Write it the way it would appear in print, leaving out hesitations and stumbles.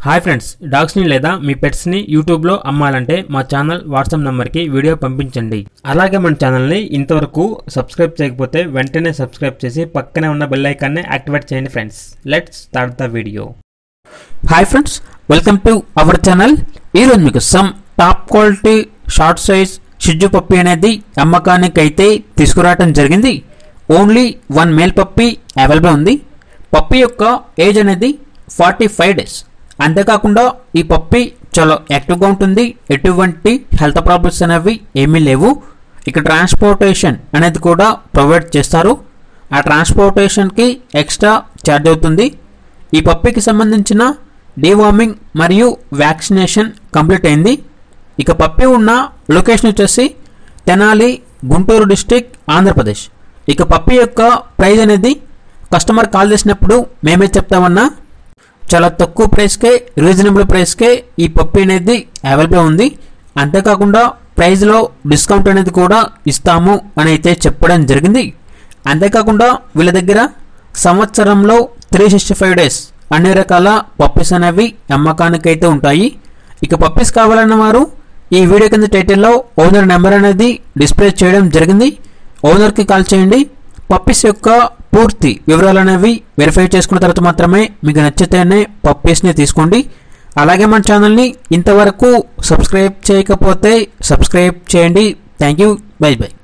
Hi friends, డాగ్స్ని లేదా మీ పెట్స్ని యూట్యూబ్లో అమ్మాలంటే మా ఛానల్ వాట్సాప్ నెంబర్కి వీడియో పంపించండి. అలాగే మన ఛానల్ని ఇంతవరకు సబ్స్క్రైబ్ చేయకపోతే వెంటనే సబ్స్క్రైబ్ చేసి పక్కనే ఉన్న బెల్ ఐకాన్ని యాక్టివేట్ చేయండి friends. Let's start the video. Hi friends, welcome to our channel. ఈరోజు మీకు some top quality short size షిజ్జు పప్పి అనేది అమ్మకానికి అయితే తీసుకురావడం జరిగింది. ఓన్లీ 1 మేల్ పప్పి అవైలబుల్ ఉంది. పప్పి యొక్క ఏజ్ అనేది 45 డేస్. అంతేకాకుండా ఈ పప్పి చాలా యాక్టివ్గా ఉంటుంది. ఎటువంటి హెల్త్ ప్రాబ్లమ్స్ అనేవి ఏమీ లేవు. ఇక ట్రాన్స్పోర్టేషన్ అనేది కూడా ప్రొవైడ్ చేస్తారు. ఆ ట్రాన్స్పోర్టేషన్కి ఎక్స్ట్రా ఛార్జ్ అవుతుంది. ఈ పప్పికి సంబంధించిన డీవార్మింగ్ మరియు వ్యాక్సినేషన్ కంప్లీట్ అయింది. ఇక పప్పి ఉన్న లొకేషన్ వచ్చేసి తెనాలి, గుంటూరు డిస్టిక్, ఆంధ్రప్రదేశ్. ఇక పప్పి యొక్క ప్రైస్ అనేది కస్టమర్ కాల్ చేసినప్పుడు మేమే చెప్తామన్నా చాలా తక్కువ ప్రైస్కే, రీజనబుల్ ప్రైస్కే ఈ పప్పి అనేది అవైలబుల్ ఉంది. అంతేకాకుండా ప్రైస్లో డిస్కౌంట్ అనేది కూడా ఇస్తాము అని అయితే చెప్పడం జరిగింది. అంతేకాకుండా వీళ్ళ దగ్గర సంవత్సరంలో 365 డేస్ అన్ని రకాల పప్పీస్ అనేవి అమ్మకానికి అయితే ఉంటాయి. ఇక పప్పీస్ కావాలన్న వారు ఈ వీడియో కింద టైటిల్లో ఓనర్ నెంబర్ అనేది డిస్ప్లే చేయడం జరిగింది. ఓనర్కి కాల్ చేయండి. పప్పీస్ యొక్క పూర్తి వివరాలు అనేవి వెరిఫై చేసుకున్న తర్వాత మాత్రమే మీకు నచ్చితేనే పప్పీస్ని తీసుకోండి. అలాగే మన ఛానల్ని ఇంతవరకు సబ్స్క్రైబ్ చేయకపోతే సబ్స్క్రైబ్ చేయండి. Thank you. Bye by.